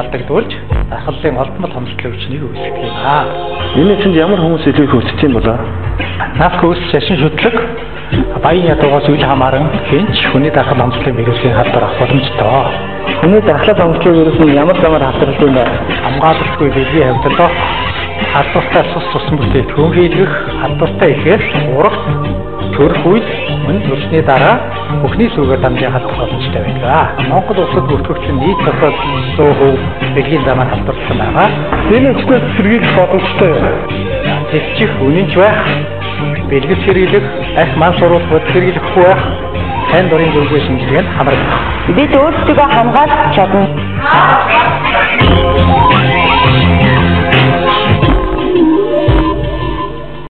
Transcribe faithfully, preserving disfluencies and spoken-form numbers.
алдагдуулж ахлын олдмол хомсдлын өвчнийг үүсгэх юм аа. Энэ чинь ямар хүмүүс илүү их үүсэж юм болоо? Нас хөөс шашин шүтлэг баян ядуугаас үл хамааран хинч хүний дахал хомсдлын вирусын халдвар авах боломжтой. Хүний дахлал хомсдлын вирус нь ямар замаар халдварлаж байна? Хамгаалалтгүй дэлхийн хавьталтай халдвартай цус цусан бүтээтгүүн хийлгэх, халдвартай ихээр урагт төрөх үед мөн төрсний дараа бүхний сүгээр дамжин халдвар боломжтой байдаг. Монгол улсад бүртгэгдсэн нийт тохиолдолд сто хувь дэлхийн замаар халдварласан байгаа. Энэ өчнөөс сэргийлэх боломжтой юм. Тэсчих үнэнч байх, бэлгэс сэргийлэх, арх ман сурвалж бод сэргийлэхгүй байх, сайн дурын зөвлөгөө шинжилгээнд хамрагдах. Бид өөрсдөө хамгаалж чадна.